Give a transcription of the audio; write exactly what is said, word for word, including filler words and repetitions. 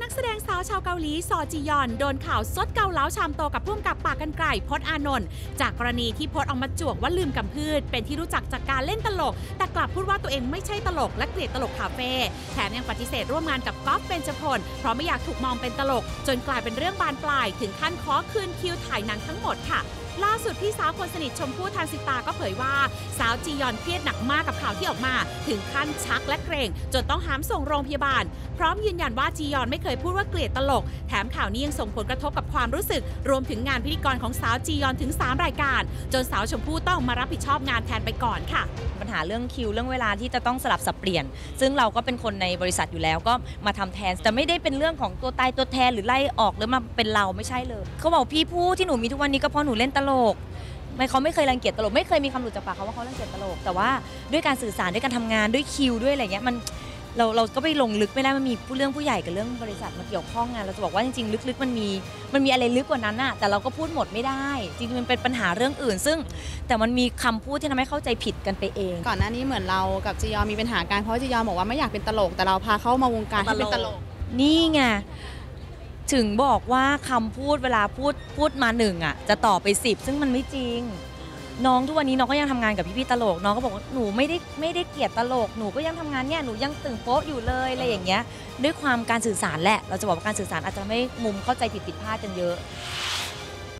กแสดงสาวชาวเกาหลีซอจียอนโดนข่าวซดเกาเหลาชามโตกับผู้กำกับปากกันไกลพจน์อานนท์จากกรณีที่พจน์ออกมาจวกว่าลืมกำพืชเป็นที่รู้จักจากการเล่นตลกแต่กลับพูดว่าตัวเองไม่ใช่ตลกและเกลียดตลกคาเฟ่แถมยังปฏิเสธร่วมงานกับก๊อฟเบญจพลเพราะไม่อยากถูกมองเป็นตลกจนกลายเป็นเรื่องบานปลายถึงขั้นขอคืนคิวถ่ายหนังทั้งหมดค่ะล่าสุดพี่สาวคนสนิทชมพู่ทานสิตาก็เผยว่าสาวจียอนเครียดหนักมากกับข่าวที่ออกมาถึงขั้นชักและเกรงจนต้องหามส่งโรงพยาบาลพร้อมยืนยันว่าจียอนไม่เคยพูดว่าเกลียดตลกแถมข่าวนี้ยังส่งผลกระทบกับความรู้สึกรวมถึงงานพิธีกรของสาวจียอนถึงสามรายการจนสาวชมพู่ต้องมารับผิดชอบงานแทนไปก่อนค่ะปัญหาเรื่องคิวเรื่องเวลาที่จะต้องสลับสับเปลี่ยนซึ่งเราก็เป็นคนในบริษัทอยู่แล้วก็มาทำแทนแต่ไม่ได้เป็นเรื่องของตัวตายตัวแทนหรือไล่ออกหรือมาเป็นเราไม่ใช่เลยเขาบอกพี่ผู้ที่หนูมีทุกวันนี้ก็เพราะหนูเล่นตลกไม่เขาไม่เคยรังเกียจตลกไม่เคยมีคำหลุดจากปากเขาว่าเขารังเกียจตลกแต่ว่าด้วยการสื่อสารด้วยการทำงานด้วยคิวด้วยอะไรเงี้ยมันเราเราก็ไปลงลึกไม่ได้มันมีผู้เรื่องผู้ใหญ่กับเรื่องบริษัทมาเกี่ยวข้องไงเราจะบอกว่าจริงๆลึกๆมันมีมันมีอะไรลึกกว่านั้นอะแต่เราก็พูดหมดไม่ได้จริงๆมันเป็นปัญหาเรื่องอื่นซึ่งแต่มันมีคำพูดที่ทำให้เข้าใจผิดกันไปเองก่อนหน้านี้เหมือนเรากับจียอนมีปัญหาการเพราะจียอนบอกว่าไม่อยากเป็นตลกแต่เราพาเข้ามาวงการให้เป็นตลกนี่ไงถึงบอกว่าคำพูดเวลาพูดพูดมาหนึ่งอ่ะจะต่อไปสิบซึ่งมันไม่จริงน้องทุกวันนี้น้องก็ยังทำงานกับพี่ๆตลกน้องก็บอกว่าหนูไม่ได้ไม่ได้เกลียดตลกหนูก็ยังทำงานเนี่ยหนูยังตึงโป๊ะอยู่เลยอะไรอย่างเงี้ยด้วยความการสื่อสารแหละเราจะบอกว่าการสื่อสารอาจจะไม่มุมเข้าใจผิดผิดพลาดกันเยอะ